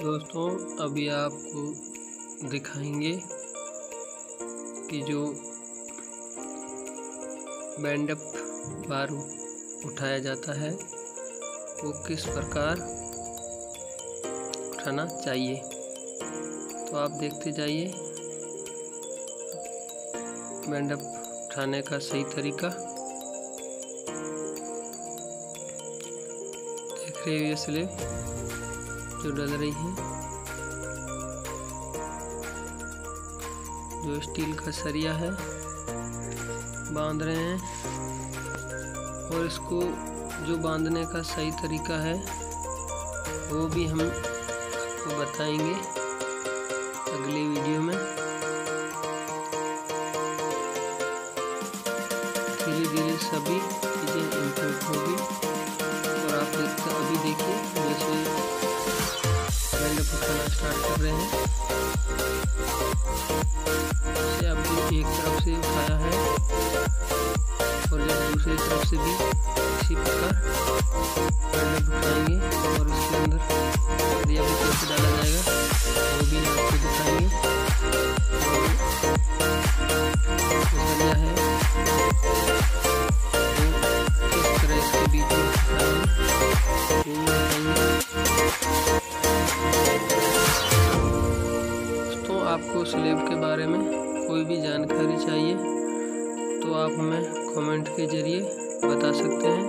दोस्तों अभी आपको दिखाएंगे कि जो बैंड अप बार उठाया जाता है वो किस प्रकार उठाना चाहिए। तो आप देखते जाइए बैंड अप उठाने का सही तरीका। देख रहे हो ये स्लेब जो डल रही है, जो स्टील का सरिया है बांध रहे हैं, और इसको जो बांधने का सही तरीका है वो भी हम आपको बताएंगे अगली वीडियो में। धीरे धीरे सभी चीज़ें इम्प्रूव होगी और आप अभी देखिए जैसे बैंड अप उठाना स्टार्ट कर रहे हैं, इसे अभी एक तरफ से उठाया है और जब दूसरी तरफ से भी इसी प्रकार बैंड अप उठाएंगे और इसके अंदर सरिया भी कैसे डाला जाएगा वो भी आपको दिखाएंगे। सरिया है वो किस तरह इसके बीच में दोस्तों आपको स्लेब के बारे में कोई भी जानकारी चाहिए तो आप हमें कमेंट के जरिए बता सकते हैं।